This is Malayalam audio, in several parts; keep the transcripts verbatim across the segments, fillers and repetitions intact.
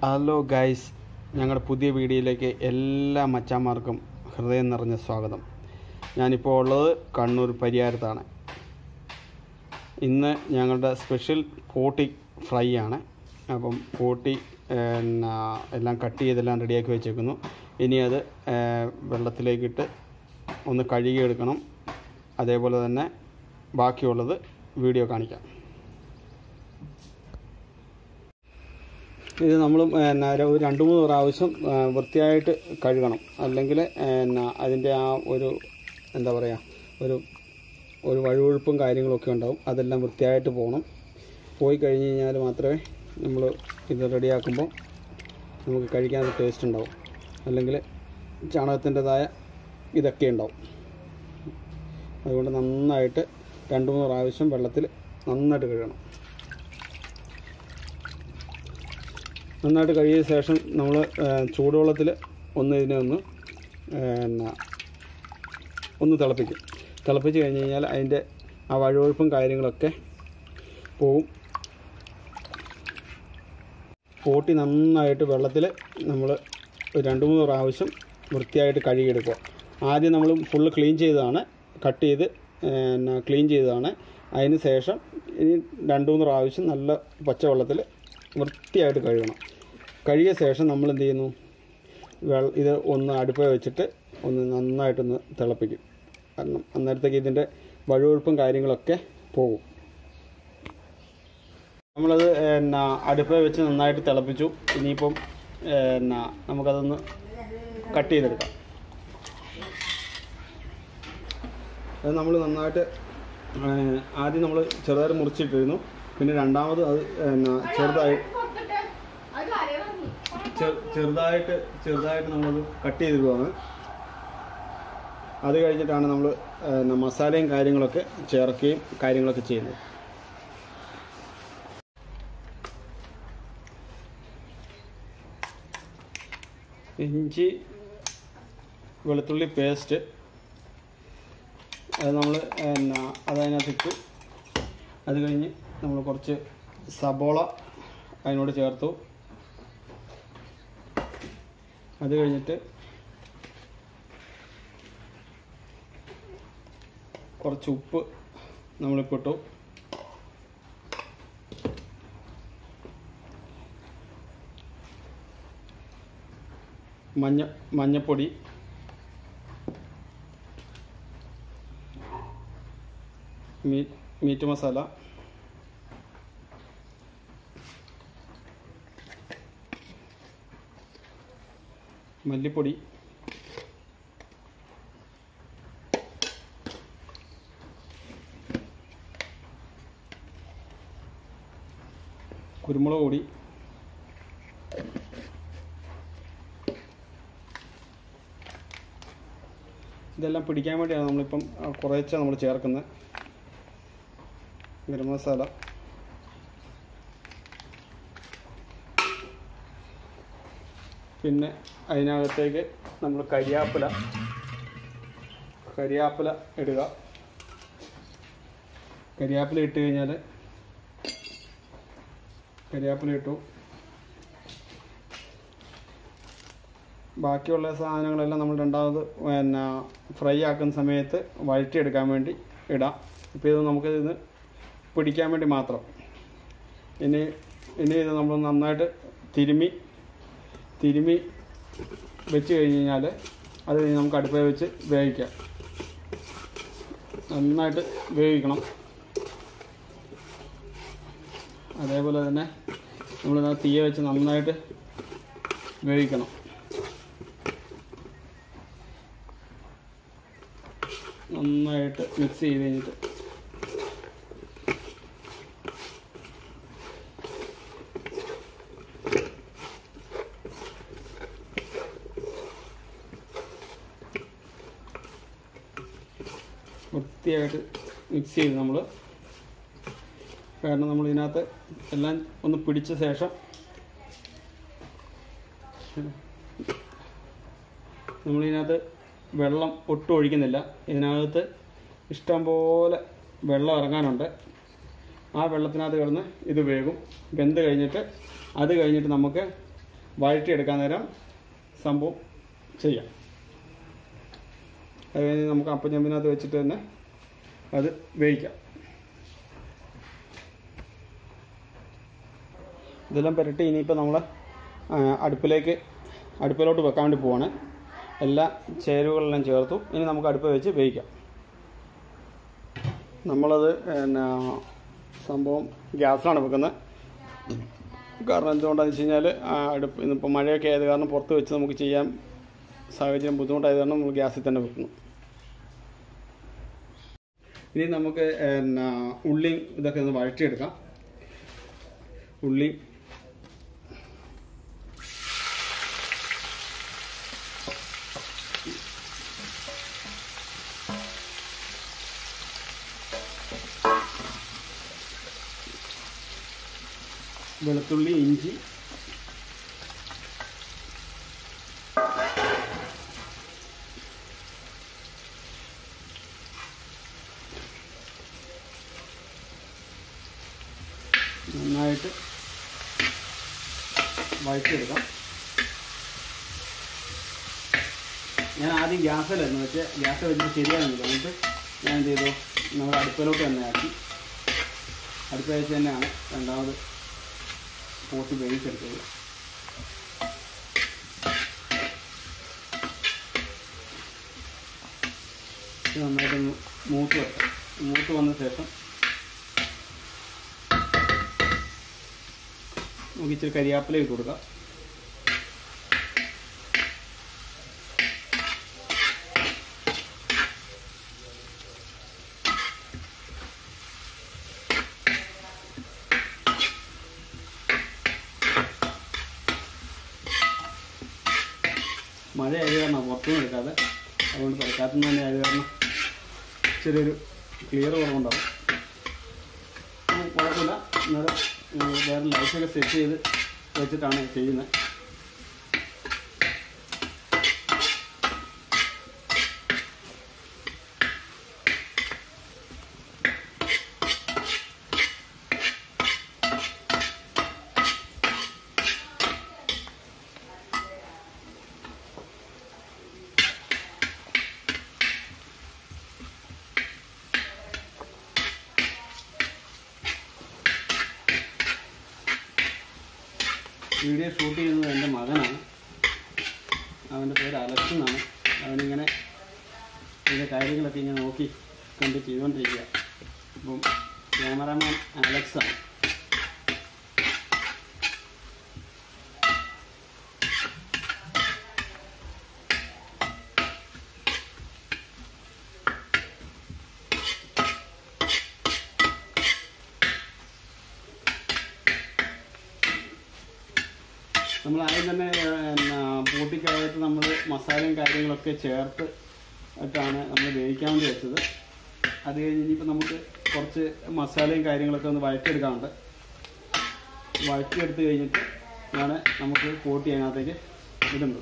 ഹലോ ഗൈസ്, ഞങ്ങളുടെ പുതിയ വീഡിയോയിലേക്ക് എല്ലാ മച്ചാന്മാർക്കും ഹൃദയം നിറഞ്ഞ സ്വാഗതം. ഞാനിപ്പോൾ ഉള്ളത് കണ്ണൂർ പരിയാരത്താണ്. ഇന്ന് ഞങ്ങളുടെ സ്പെഷ്യൽ പോട്ടി ഫ്രൈ ആണ്. അപ്പം പോട്ടി എല്ലാം കട്ട് ചെയ്തെല്ലാം റെഡിയാക്കി വെച്ചേക്കുന്നു. ഇനി അത് വെള്ളത്തിലേക്കിട്ട് ഒന്ന് കഴുകിയെടുക്കണം. അതേപോലെ തന്നെ ബാക്കിയുള്ളത് വീഡിയോ കാണിക്കാം. ഇത് നമ്മൾ ഒരു രണ്ട് മൂന്ന് പ്രാവശ്യം വൃത്തിയായിട്ട് കഴുകണം. അല്ലെങ്കിൽ അതിൻ്റെ ആ ഒരു എന്താ പറയുക ഒരു ഒരു വഴുവഴുപ്പും കാര്യങ്ങളൊക്കെ ഉണ്ടാവും. അതെല്ലാം വൃത്തിയായിട്ട് പോകണം. പോയി കഴിഞ്ഞ് കഴിഞ്ഞാൽ മാത്രമേ നമ്മൾ ഇത് റെഡിയാക്കുമ്പോൾ നമുക്ക് കഴിക്കാൻ ടേസ്റ്റ് ഉണ്ടാവും. അല്ലെങ്കിൽ ചാണകത്തിൻ്റെതായ ഇതൊക്കെ ഉണ്ടാവും. അതുകൊണ്ട് നന്നായിട്ട് രണ്ട് മൂന്ന് പ്രാവശ്യം വെള്ളത്തിൽ നന്നായിട്ട് കഴുകണം. നന്നായിട്ട് കഴുകിയ ശേഷം നമ്മൾ ചൂടുവെള്ളത്തിൽ ഒന്ന് ഇതിനെ ഒന്ന് പിന്നെ ഒന്ന് തിളപ്പിക്കും. തിളപ്പിച്ച് കഴിഞ്ഞ് കഴിഞ്ഞാൽ അതിൻ്റെ ആ വഴുവഴുപ്പും കാര്യങ്ങളൊക്കെ പോവും. പോട്ടി നന്നായിട്ട് വെള്ളത്തിൽ നമ്മൾ രണ്ട് മൂന്ന് പ്രാവശ്യം വൃത്തിയായിട്ട് കഴുകിയെടുക്കുക. ആദ്യം നമ്മൾ ഫുള്ള് ക്ലീൻ ചെയ്തതാണ്, കട്ട് ചെയ്ത് ക്ലീൻ ചെയ്തതാണ്. അതിന് ശേഷം ഇനി രണ്ട് മൂന്ന് പ്രാവശ്യം നല്ല പച്ചവെള്ളത്തിൽ വൃത്തിയായിട്ട് കഴുകണം. കഴുകിയ ശേഷം നമ്മൾ എന്ത് ചെയ്യുന്നു, വെള്ളം ഇത് ഒന്ന് അടുപ്പിൽ വെച്ചിട്ട് ഒന്ന് നന്നായിട്ടൊന്ന് തിളപ്പിക്കും. കാരണം അന്നേരത്തേക്ക് ഇതിൻ്റെ വഴുവഴുപ്പും കാര്യങ്ങളൊക്കെ പോകും. നമ്മളത് എന്നാ അടുപ്പിൽ വെച്ച് നന്നായിട്ട് തിളപ്പിച്ചു. ഇനിയിപ്പം എന്നാ നമുക്കതൊന്ന് കട്ട് ചെയ്തെടുക്കാം. അത് നമ്മൾ നന്നായിട്ട് ആദ്യം നമ്മൾ ചെറുതായിട്ട് മുറിച്ചിട്ടിരുന്നു. പിന്നെ രണ്ടാമത് അത് എന്നാ ചെറുതായി ചെറുതായിട്ട് ചെറുതായിട്ട് നമ്മളത് കട്ട് ചെയ്തിടുവാണ്. അത് കഴിഞ്ഞിട്ടാണ് നമ്മൾ മസാലയും കാര്യങ്ങളൊക്കെ ചേർക്കുകയും കാര്യങ്ങളൊക്കെ ചെയ്യുന്നത്. ഇഞ്ചി വെളുത്തുള്ളി പേസ്റ്റ് അത് നമ്മൾ എന്നാ അതതിനകത്തിട്ടു. അത് കഴിഞ്ഞ് നമ്മൾ കുറച്ച് സബോള അതിനോട് ചേർത്തു. അത് കഴിഞ്ഞിട്ട് കുറച്ച് ഉപ്പ് നമ്മളിപ്പോൾ ഇട്ടു. മഞ്ഞ മഞ്ഞപ്പൊടി, മീറ്റ് മീറ്റ് മസാല, മല്ലിപ്പൊടി, കുരുമുളക് പൊടി, ഇതെല്ലാം പിടിക്കാൻ വേണ്ടിയാണ് നമ്മളിപ്പം കുറേശ്ശെ നമ്മൾ ചേർക്കുന്നത്. ഗരം മസാല, പിന്നെ അതിനകത്തേക്ക് നമ്മൾ കരിയാപ്പില കരിയാപ്പില ഇടുക. കരിയാപ്പില ഇട്ട് കഴിഞ്ഞാൽ കരിയാപ്പില ഇട്ടു. ബാക്കിയുള്ള സാധനങ്ങളെല്ലാം നമ്മൾ രണ്ടാമത് പിന്നെ ഫ്രൈ ആക്കുന്ന സമയത്ത് വഴറ്റിയെടുക്കാൻ വേണ്ടി ഇടാം. ഇപ്പോൾ ഇത് നമുക്ക് ഇത് പിടിക്കാൻ വേണ്ടി മാത്രം. ഇനി ഇനി ഇത് നമ്മൾ നന്നായിട്ട് തിരുമ്മി തിരുമ്മി വെച്ച് കഴിഞ്ഞ് കഴിഞ്ഞാൽ അത് കഴിഞ്ഞ് നമുക്ക് അടുപ്പിൽ വെച്ച് വേവിക്കാം. നന്നായിട്ട് വേവിക്കണം. അതേപോലെ തന്നെ നമ്മൾ തീയ വെച്ച് നന്നായിട്ട് വേവിക്കണം. നന്നായിട്ട് മിക്സ് ചെയ്ത് കഴിഞ്ഞിട്ട് വൃത്തിയായിട്ട് മിക്സ് ചെയ്ത് നമ്മൾ, കാരണം നമ്മൾ ഇതിനകത്ത് എല്ലാം ഒന്ന് പിടിച്ച ശേഷം നമ്മളിതിനകത്ത് വെള്ളം ഒട്ടും ഒഴിക്കുന്നില്ല. ഇതിനകത്ത് ഇഷ്ടംപോലെ വെള്ളം ഇറങ്ങാനുണ്ട്. ആ വെള്ളത്തിനകത്ത് കിടന്ന് ഇത് വേകും. വെന്ത് കഴിഞ്ഞിട്ട് അത് കഴിഞ്ഞിട്ട് നമുക്ക് വഴറ്റിയെടുക്കാൻ നേരം സംഭവം ചെയ്യാം. അത് കഴിഞ്ഞ് നമുക്ക് അപ്പച്ചെമ്പിനകത്ത് വെച്ചിട്ട് തന്നെ അത് വേവിക്കാം. ഇതെല്ലാം പുരട്ടി ഇനിയിപ്പോൾ നമ്മൾ അടുപ്പിലേക്ക് അടുപ്പിലോട്ട് വെക്കാൻ വേണ്ടി പോവാണ്. എല്ലാ ചേരുവകളെല്ലാം ചേർത്തു. ഇനി നമുക്ക് അടുപ്പ് വെച്ച് വേവിക്കാം. നമ്മളത് പിന്നെ സംഭവം ഗ്യാസിലാണ് വെക്കുന്നത്. കാരണം എന്തുകൊണ്ടാണെന്ന് വെച്ച് കഴിഞ്ഞാൽ അടുപ്പ് ഇന്നിപ്പോൾ മഴയൊക്കെ ആയത് കാരണം പുറത്ത് വെച്ച് നമുക്ക് ചെയ്യാൻ സാഹചര്യം ബുദ്ധിമുട്ടായത് കാരണം നമ്മൾ ഗ്യാസിൽ തന്നെ വെക്കുന്നു. ഇനി നമുക്ക് പിന്നെ ഉള്ളി ഇതൊക്കെ ഒന്ന് വഴറ്റിയെടുക്കാം. ഉള്ളി വെളുത്തുള്ളി, ഇഞ്ചി, നന്നായിട്ട് വഴറ്റിയെടുക്കാം. ഞാൻ ആദ്യം ഗ്യാസിലായിരുന്നു പക്ഷേ ഗ്യാസ് വെച്ചിട്ട് ശരിയാകുന്നില്ല. എന്നിട്ട് ഞാൻ എന്ത് ചെയ്തു, നമ്മൾ അടുപ്പിലോട്ട് തന്നെ ആക്കി അടുപ്പ് വെച്ച് തന്നെയാണ് രണ്ടാമത് പോട്ട് വേവിച്ചെടുത്തത്. നന്നായിട്ടൊന്ന് മൂത്ത് വെക്കാം. മൂത്ത് വന്ന ശേഷം നമുക്ക് ഇച്ചിരി കരിയാപ്പില ഇട്ട് കൊടുക്കാം. മഴ ആയത് കാരണം പുറത്തുനിന്ന് എടുക്കാതെ, അതുകൊണ്ട് തലക്കാത്തുനിന്ന് തന്നെ ആയത് കാരണം ചെറിയൊരു ക്ലിയർ കുറവുണ്ടാവും. കുഴപ്പമില്ല. അന്നേരം വേറെ ലൈറ്റൊക്കെ സെറ്റ് ചെയ്ത് വെച്ചിട്ടാണ് ചെയ്യുന്നത്. വീഡിയോ ഷൂട്ട് ചെയ്യുന്നത് എൻ്റെ മകനാണ്. അവൻ്റെ പേര് അലക്സ് എന്നാണ്. അവനിങ്ങനെ ഇതിൻ്റെ കാര്യങ്ങളൊക്കെ ഇങ്ങനെ നോക്കി കണ്ട് ചെയ്തുകൊണ്ടിരിക്കുക. അപ്പം ക്യാമറാമാൻ അലക്സാണ്. നമ്മൾ ആദ്യം തന്നെ പൂട്ടിക്കകത്ത് നമ്മൾ മസാലയും കാര്യങ്ങളൊക്കെ ചേർത്ത് ഇട്ടാണ് നമ്മൾ വേവിക്കാൻ വേണ്ടി വെച്ചത്. അത് കഴിഞ്ഞ് ഇനിയിപ്പോൾ നമുക്ക് കുറച്ച് മസാലയും കാര്യങ്ങളൊക്കെ ഒന്ന് വഴറ്റിയെടുക്കാറുണ്ട്. വഴറ്റിയെടുത്ത് കഴിഞ്ഞിട്ട് ആണ് നമുക്ക് കൂട്ടി അതിനകത്തേക്ക് ഇടുന്നത്.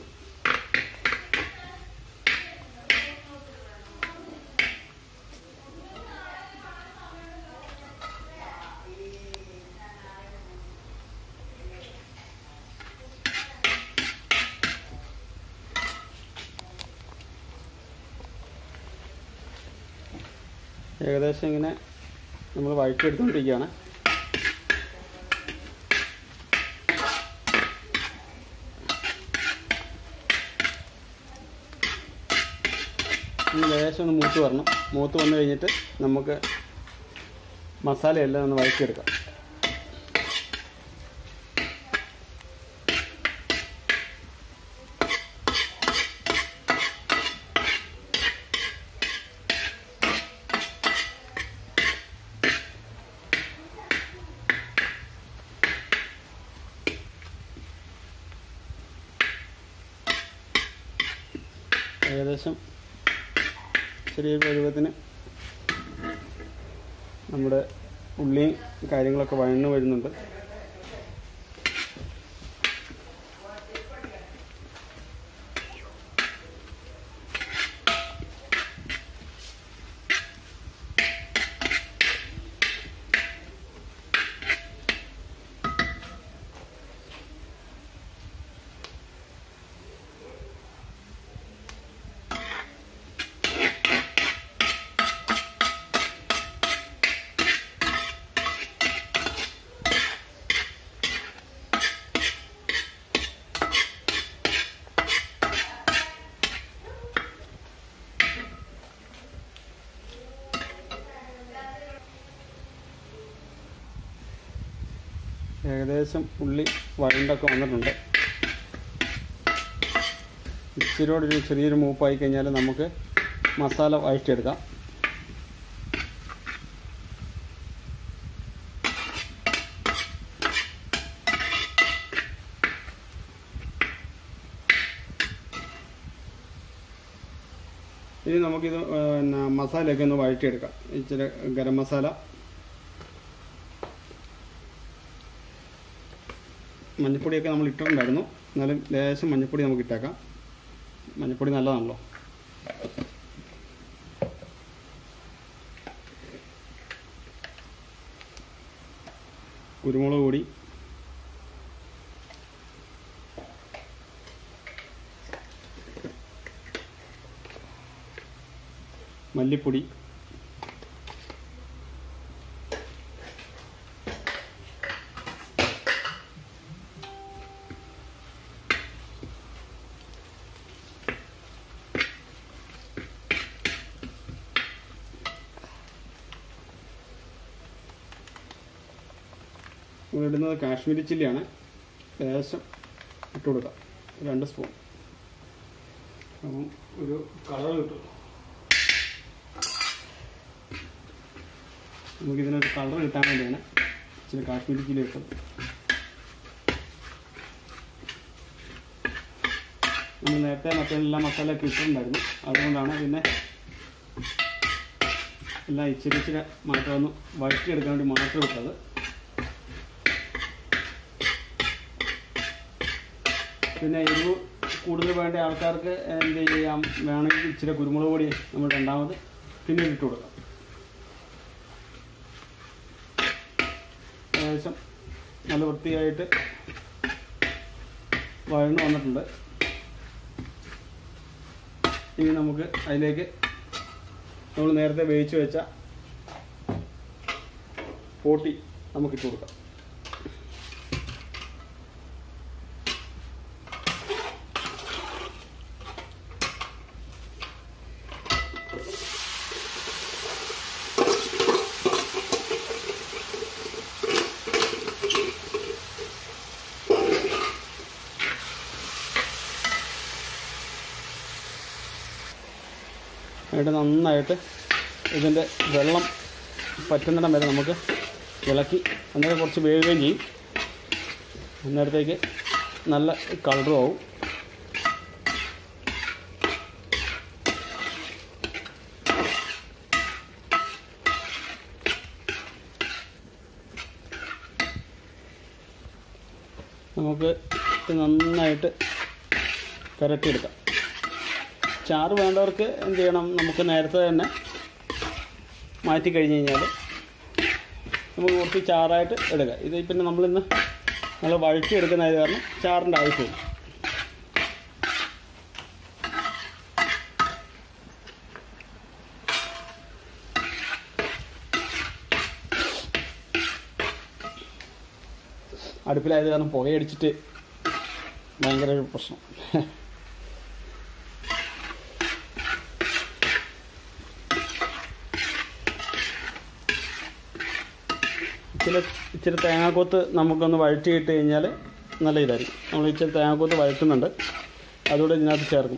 ഏകദേശം ഇങ്ങനെ നമ്മൾ വഴറ്റിയെടുത്തുകൊണ്ടിരിക്കുകയാണ്. ഇനി ലേശം ഒന്ന് മൂത്ത് വരണം. മൂത്ത് വന്നു കഴിഞ്ഞിട്ട് നമുക്ക് മസാലയെല്ലാം ഒന്ന് വഴറ്റിയെടുക്കാം. ഏകദേശം ചെറിയ പരുവത്തിന് നമ്മുടെ ഉള്ളിയും കാര്യങ്ങളൊക്കെ വഴന്നു വരുന്നുണ്ട്. ഏകദേശം ഉള്ളി വഴണ്ടൊക്കെ വന്നിട്ടുണ്ട്. ഇച്ചിരിയോടൊരു ചെറിയൊരു മൂപ്പായി കഴിഞ്ഞാൽ നമുക്ക് മസാല വഴറ്റിയെടുക്കാം. ഇനി നമുക്കിത് പിന്നെ മസാലയൊക്കെ ഒന്ന് വഴറ്റിയെടുക്കാം. ഇച്ചിരി ഗരം മസാല, മഞ്ഞൾപ്പൊടിയൊക്കെ നമ്മൾ ഇട്ടിട്ടുണ്ടായിരുന്നു, എന്നാലും ലേശം മഞ്ഞൾപ്പൊടി നമുക്ക് ഇട്ടേക്കാം. മഞ്ഞൾപ്പൊടി നല്ലതാണല്ലോ. കുരുമുളക് പൊടി, മല്ലിപ്പൊടി, ഇടുന്നത് കാശ്മീരി ചില്ലിയാണ്. ലേശം ഇട്ട് കൊടുക്കാം, രണ്ട് സ്പൂൺ. അപ്പം ഒരു കളർ കിട്ടും. നമുക്കിതിനൊരു കളർ കിട്ടാൻ വേണ്ടിയാണ് ഇച്ചിരി കാശ്മീരി ചില്ലി ഇട്ടത്. നമ്മൾ നേരത്തെ മറ്റെല്ലാ മസാലയൊക്കെ ഇട്ടിട്ടുണ്ടായിരുന്നു, അതുകൊണ്ടാണ് പിന്നെ എല്ലാം ഇച്ചിരി ഇച്ചിരി മാത്രം ഒന്ന് വഴറ്റിയെടുക്കാൻ വേണ്ടി മാത്രം ഇട്ടത്. പിന്നെ എരിവ് കൂടുതൽ വേണ്ട ആൾക്കാർക്ക് എന്ത് ചെയ്യാം, വേണമെങ്കിൽ ഇച്ചിരി കുരുമുളക് പൊടി നമ്മൾ രണ്ടാമത് പിന്നീട് ഇട്ട് കൊടുക്കാം. ഏകദേശം നല്ല വൃത്തിയായിട്ട് വഴന്ന് വന്നിട്ടുണ്ട്. ഇനി നമുക്ക് അതിലേക്ക് നമ്മൾ നേരത്തെ വേവിച്ച് വെച്ച പോട്ടി നമുക്കിട്ട് കൊടുക്കാം. എന്നിട്ട് നന്നായിട്ട് ഇതിൻ്റെ വെള്ളം പറ്റുന്നിടം വരെ നമുക്ക് ഇളക്കി അന്നേരം കുറച്ച് വേവുകയും ചെയ്യും. അന്നേരത്തേക്ക് നല്ല കളറും ആവും. നമുക്ക് ഇത് നന്നായിട്ട് പുരട്ടിയെടുക്കാം. ചാറ് വേണ്ടവർക്ക് എന്ത് ചെയ്യണം, നമുക്ക് നേരത്തെ തന്നെ മാറ്റി കഴിഞ്ഞ് കഴിഞ്ഞാൽ നമുക്ക് കുറച്ച് ചാറായിട്ട് എടുക്കാം. ഇത് പിന്നെ നമ്മളിന്ന് നമ്മൾ വഴറ്റിയെടുക്കുന്നതായത് കാരണം ചാറിൻ്റെ ആവശ്യമില്ല. അടുപ്പിലായത് കാരണം പുകയടിച്ചിട്ട് ഭയങ്കര ഒരു പ്രശ്നം. ഇച്ചിരി ഇച്ചിരി തേങ്ങാക്കൊത്ത് നമുക്കൊന്ന് വഴറ്റിയിട്ട് കഴിഞ്ഞാൽ നല്ല ഇതായിരിക്കും. നമ്മൾ ഇച്ചിരി തേങ്ങാക്കൊത്ത് വഴറ്റുന്നുണ്ട്, അതുകൂടെ ഇതിനകത്ത് ചേർക്കും.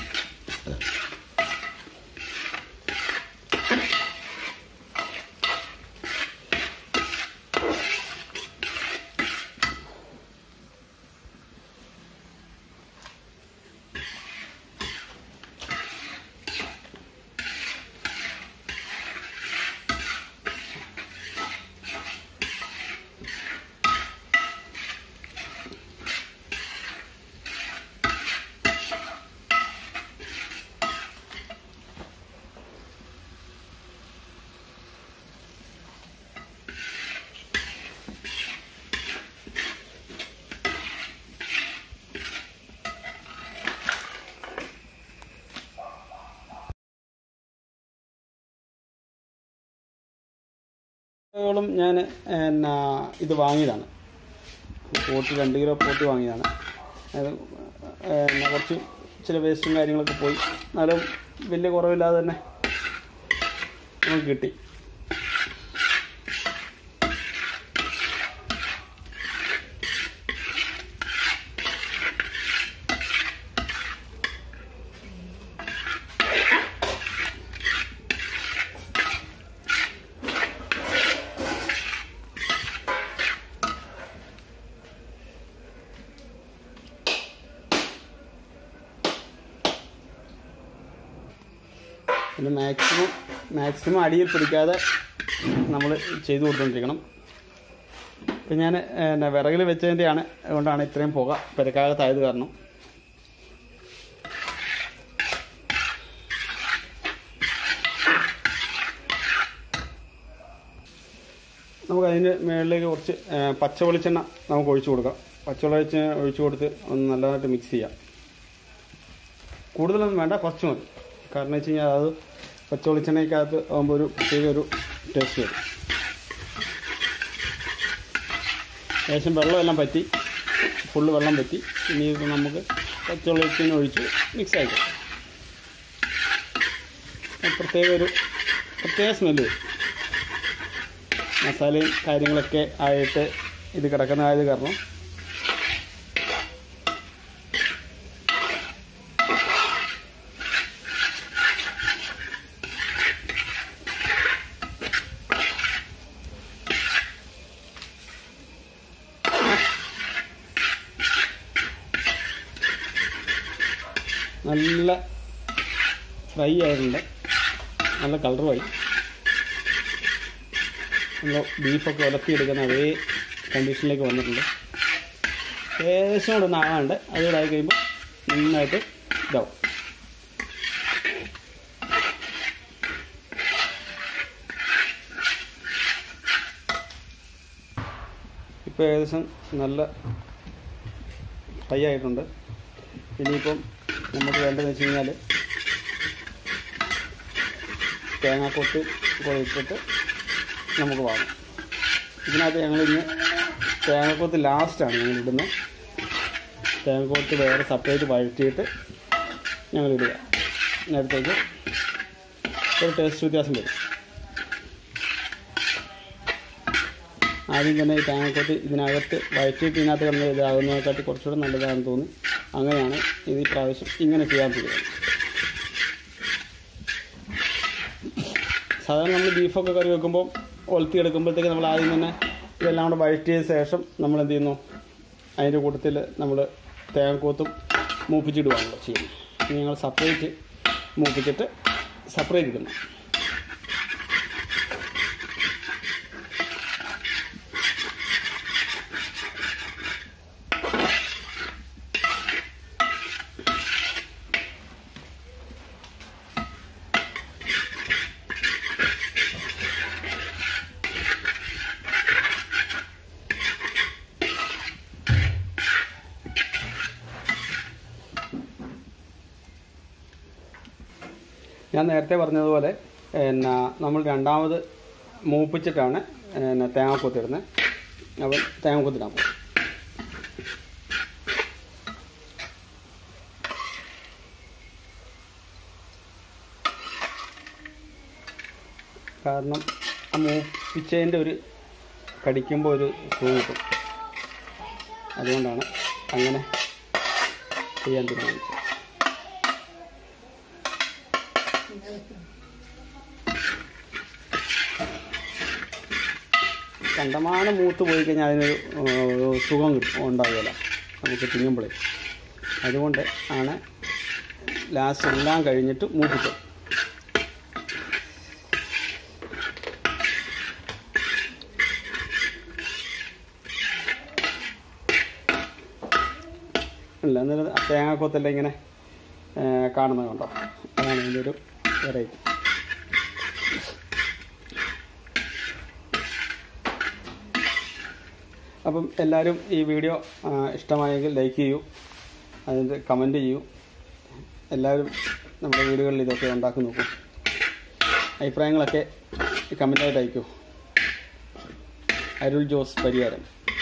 ോളം ഞാൻ എന്നാ ഇത് വാങ്ങിയതാണ്. പോട്ടി രണ്ട് കിലോ പോട്ടി വാങ്ങിയതാണ്. അത് എന്നാ കുറച്ച് ചില വേസ്റ്റും കാര്യങ്ങളൊക്കെ പോയി, എന്നാലും വലിയ കുറവില്ലാതെ തന്നെ നമുക്ക് കിട്ടി. പിന്നെ മാക്സിമം മാക്സിമം അടിയിൽ പിടിക്കാതെ നമ്മൾ ചെയ്തു കൊടുത്തുകൊണ്ടിരിക്കണം. ഇപ്പം ഞാൻ പിന്നെ വിറകിൽ വെച്ചതിൻ്റെയാണ്, അതുകൊണ്ടാണ് ഇത്രയും പുക പെരക്കാകത്തായത് കാരണം. നമുക്ക് അതിൻ്റെ മുകളിലേക്ക് കുറച്ച് പച്ച വെളിച്ചെണ്ണ നമുക്ക് ഒഴിച്ചു കൊടുക്കാം. പച്ച വെളിച്ചെണ്ണ ഒഴിച്ചു കൊടുത്ത് ഒന്ന് നല്ലതായിട്ട് മിക്സ് ചെയ്യാം. കൂടുതലൊന്നും വേണ്ട, കുറച്ച് മതി. കാരണം വെച്ച് കഴിഞ്ഞാൽ അത് പച്ച വെളിച്ചെണ്ണയ്ക്കകത്ത് ആകുമ്പോൾ ഒരു പ്രത്യേക ഒരു ടേസ്റ്റ് വരും. ഏകദേശം വെള്ളമെല്ലാം പറ്റി, ഫുള്ള് വെള്ളം പറ്റി. ഇനി ഇത് നമുക്ക് പച്ച വെളിച്ചെണ്ണ ഒഴിച്ച് മിക്സ് ആക്കാം. പ്രത്യേക ഒരു പ്രത്യേക സ്മെല്ല് വരും. മസാലയും കാര്യങ്ങളൊക്കെ ആയിട്ട് ഇത് കിടക്കുന്നതായത് കാരണം നല്ല ഫ്രൈ ആയിട്ടുണ്ട്, നല്ല കളറുമായി. നമ്മൾ ബീഫൊക്കെ ഉലത്തിയെടുക്കുന്ന അതേ കണ്ടീഷനിലേക്ക് വന്നിട്ടുണ്ട്. ഏകദേശം കൂടെ ഒന്ന് ആകാണ്ട് അതുകൂടെ ആയി കഴിയുമ്പോൾ നന്നായിട്ട് ഇതാവും. ഇപ്പോൾ ഏകദേശം നല്ല ഫ്രൈ ആയിട്ടുണ്ട്. ഇനിയിപ്പം നമുക്ക് വേണ്ടതെന്ന് വെച്ച് കഴിഞ്ഞാൽ തേങ്ങാക്കൊത്ത് കുഴച്ചിട്ട് നമുക്ക് വാങ്ങാം. ഇതിനകത്ത് ഞങ്ങളിന്ന് തേങ്ങാക്കൊത്ത് ലാസ്റ്റാണ് ഞങ്ങൾ ഇടുന്നത്. തേങ്ങാക്കൊത്ത് വേറെ സെപ്പറേറ്റ് വഴറ്റിയിട്ട് ഞങ്ങളിടുക. നേരത്തേക്ക് ഒരു ടേസ്റ്റ് വ്യത്യാസം വരും. ആദ്യം തന്നെ ഈ തേങ്ങാക്കൊത്ത് ഇതിനകത്ത് വഴറ്റിയിട്ട് ഇതിനകത്ത് കിടന്ന് ഇതാകുന്നതിനെക്കാട്ടി കുറച്ചുകൂടെ നല്ലതാണെന്ന് തോന്നി. അങ്ങനെയാണ് ഇത് ഈ പ്രാവശ്യം ഇങ്ങനെ ചെയ്യാൻ പറ്റുന്നത്. സാധാരണ നമ്മൾ ബീഫൊക്കെ കറി വെക്കുമ്പോൾ ഒലത്തി എടുക്കുമ്പോഴത്തേക്ക് നമ്മൾ ആദ്യം തന്നെ ഇതെല്ലാം കൂടെ വഴറ്റിയ ശേഷം നമ്മൾ എന്ത് ചെയ്യുന്നു, അതിൻ്റെ കൂട്ടത്തിൽ നമ്മൾ തേങ്ങാക്കൊത്തും മൂപ്പിച്ചിടുവാണല്ലോ ചെയ്യുന്നത്. ഇനി ഞങ്ങൾ സെപ്പറേറ്റ് മൂപ്പിച്ചിട്ട് സെപ്പറേറ്റ് ഇടുന്നു. ഞാൻ നേരത്തെ പറഞ്ഞതുപോലെ പിന്നെ നമ്മൾ രണ്ടാമത് മൂപ്പിച്ചിട്ടാണ് പിന്നെ തേങ്ങാക്കൊത്തിടുന്നത്. അപ്പം തേങ്ങാക്കൊത്തിടാൻ പോകും. കാരണം ആ മൂപ്പിച്ചതിൻ്റെ ഒരു കടിക്കുമ്പോൾ ഒരു സുഖം കിട്ടും. അതുകൊണ്ടാണ് അങ്ങനെ ചെയ്യാൻ തീരുമാനിച്ചത്. കണ്ടമാനം മൂത്ത് പോയി കഴിഞ്ഞാൽ അതിനൊരു സുഖം കിട്ടും ഉണ്ടാകുകയില്ല നമുക്ക് തിന്നുമ്പോഴേ. അതുകൊണ്ട് ആണ് ലാസ്റ്റ് എല്ലാം കഴിഞ്ഞിട്ട് മൂപ്പിച്ചത്. ഇല്ല എന്നിട്ട് തേങ്ങാക്കൊത്തെല്ലാം ഇങ്ങനെ കാണുന്നത് കണ്ടോ, അതാണ് ഇതിൻ്റെ ഒരു വെറൈറ്റി. അപ്പം എല്ലാവരും ഈ വീഡിയോ ഇഷ്ടമായെങ്കിൽ ലൈക്ക് ചെയ്യൂ, അതിൻ്റെ കമൻറ്റ് ചെയ്യൂ. എല്ലാവരും നമ്മുടെ വീടുകളിൽ ഇതൊക്കെ ഉണ്ടാക്കി നോക്കൂ. അഭിപ്രായങ്ങളൊക്കെ കമൻറ്റായിട്ട് അയക്കൂ. അരുൾ ജോസ് പരിയാരം.